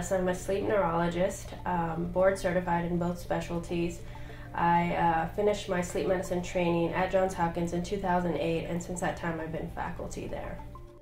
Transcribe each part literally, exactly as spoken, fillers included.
Salas. I'm a sleep neurologist, um, board certified in both specialties. I uh, finished my sleep medicine training at Johns Hopkins in two thousand eight, and since that time I've been faculty there.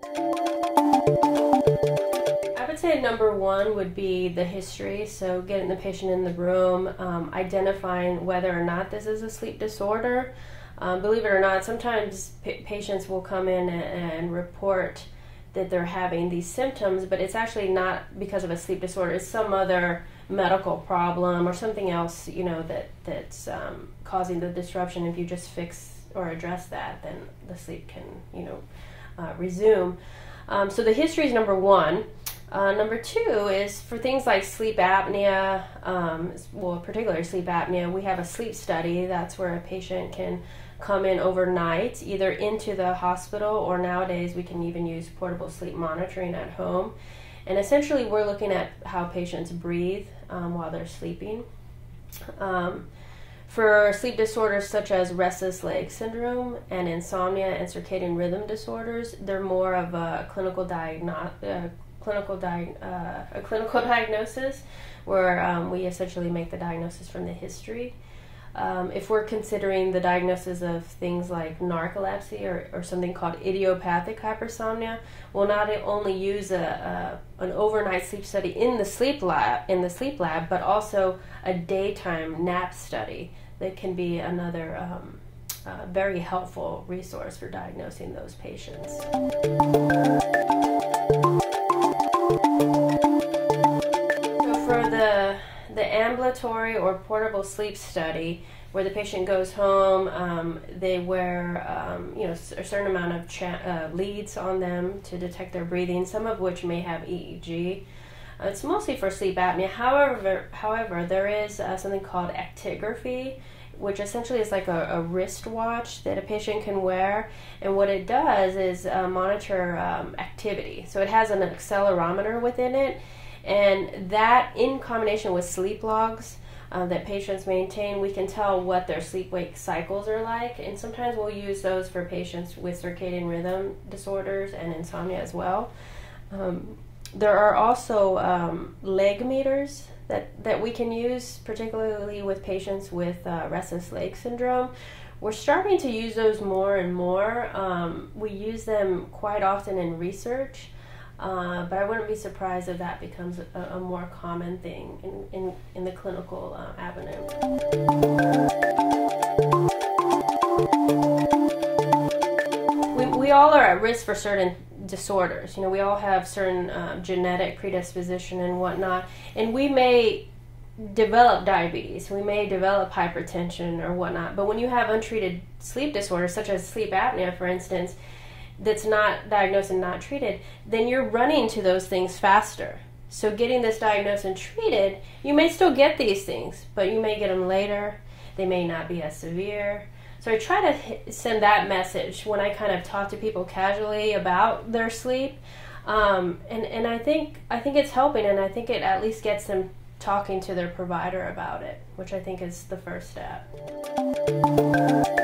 I would say number one would be the history, so getting the patient in the room, um, identifying whether or not this is a sleep disorder. Um, believe it or not, sometimes p patients will come in and, and report that they're having these symptoms, but it's actually not because of a sleep disorder. It's some other medical problem or something else, you know, that that's um, causing the disruption. If you just fix or address that, then the sleep can, you know, uh, resume. Um, so the history is number one. Uh, number two is for things like sleep apnea, um, well, particularly sleep apnea, we have a sleep study. That's where a patient can come in overnight, either into the hospital, or nowadays we can even use portable sleep monitoring at home. And essentially we're looking at how patients breathe um, while they're sleeping. Um, for sleep disorders such as Restless Leg Syndrome and insomnia and circadian rhythm disorders, they're more of a clinical diagno uh, clinical di uh, a clinical diagnosis, where um, we essentially make the diagnosis from the history. Um, if we're considering the diagnosis of things like narcolepsy or, or something called idiopathic hypersomnia, we'll not only use a, a, an overnight sleep study in the sleep lab, in the sleep lab, but also a daytime nap study that can be another um, uh, very helpful resource for diagnosing those patients. So for the The ambulatory or portable sleep study, where the patient goes home, um, they wear um, you know, a certain amount of cha uh, leads on them to detect their breathing, some of which may have E E G. Uh, it's mostly for sleep apnea. However, however there is uh, something called actigraphy, which essentially is like a, a wristwatch that a patient can wear, and what it does is uh, monitor um, activity. So it has an accelerometer within it, and that, in combination with sleep logs uh, that patients maintain, we can tell what their sleep-wake cycles are like. And sometimes we'll use those for patients with circadian rhythm disorders and insomnia as well. Um, there are also um, leg meters that, that we can use, particularly with patients with uh, restless leg syndrome. We're starting to use those more and more. Um, we use them quite often in research. Uh, but I wouldn't be surprised if that becomes a, a more common thing in, in, in the clinical uh, avenue. We, we all are at risk for certain disorders. You know, we all have certain uh, genetic predisposition and whatnot, and we may develop diabetes, we may develop hypertension or whatnot, but when you have untreated sleep disorders, such as sleep apnea, for instance, that's not diagnosed and not treated, then you're running to those things faster. So getting this diagnosed and treated, you may still get these things, but you may get them later. They may not be as severe. So I try to hit, send that message when I kind of talk to people casually about their sleep, um, and and I think I think it's helping, and I think it at least gets them talking to their provider about it, which I think is the first step.